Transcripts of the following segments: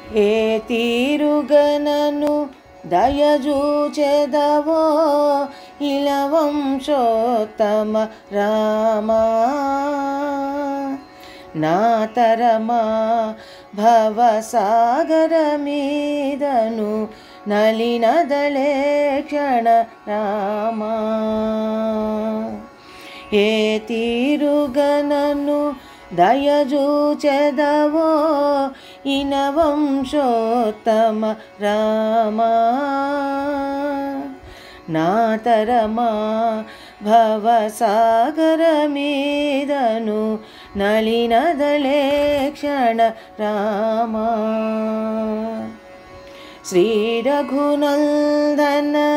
ఏ తీరుగనను దయజూచెదవో ఇలవంశోత్తమ రామా నా తరమా భవసాగర మీదను నలినదలే క్షణ రామా ఏ తీరుగనను దయజూచెదవో ఇనవంశోత్తమ రామా నా తరమా భవసాగర మీదను నలినదలే క్షణ రామా శ్రీ రఘునందన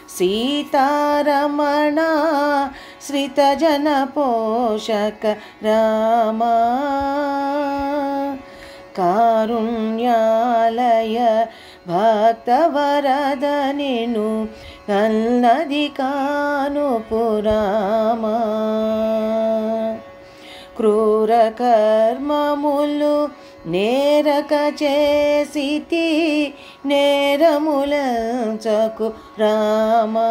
సీతారమణ శ్రితజన పోషక రామా కారుణ్యాలయ భక్తవరద నిను కన్నది కానుపు రామా క్రూర కర్మములు నేరక చేసితి నేరములంచకు రామా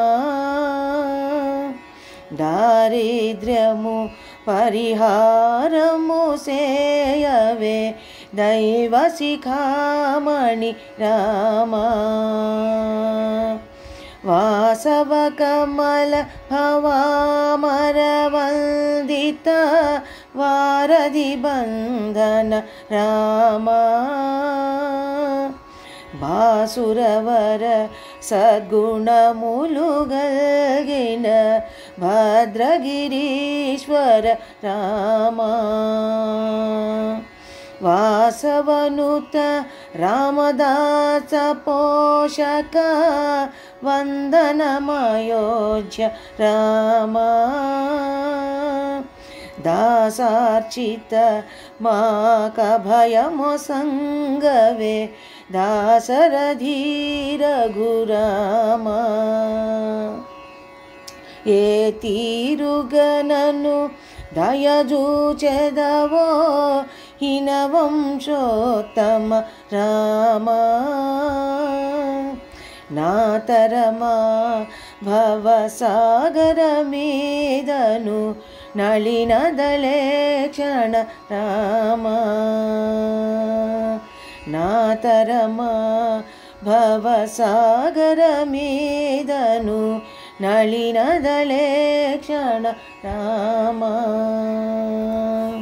దారిద్ర్యము పరిహారము సేయవే దైవ శిఖామణి రామా వాసవ కమల భవామర వందిత వారధి బంధన రామా బాసురవర సద్గుణములు గల్గిన భద్రగిరీశ్వర రామా వాసవనుత రామదాస పోషక వందనమయోధ్య రామా దాసార్చిత మాక భయము సంగవే దాసరథీ రఘురామా ఏ తీరుగనను దయజూచెదవో హినవంశోత్తమ రామా నా తరమా భవసాగర మీదను నలినదలే క్షణ రామా నా తరమా భవసాగర మీదను నలినదలే క్షణ రామా।